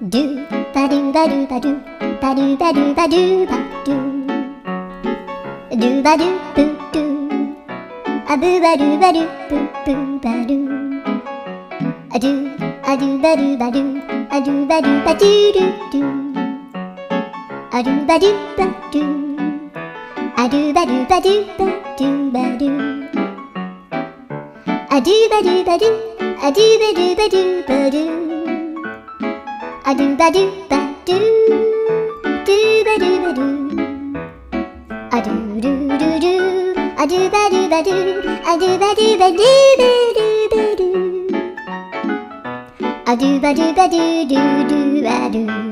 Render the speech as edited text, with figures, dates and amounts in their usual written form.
do ba do ba do ba do ba do ba do ba do ba do ba do boo do a boo ba do ba do boo boo ba do a do ba do ba do a do ba do ba do do do a do ba do ba do a do ba do ba do ba do ba do a do ba do ba do a do ba do ba do ba do a do ba do ba do do ba do ba do a do do do do a do ba do ba do a do ba do ba do ba do ba do a do ba do ba do do do ba do.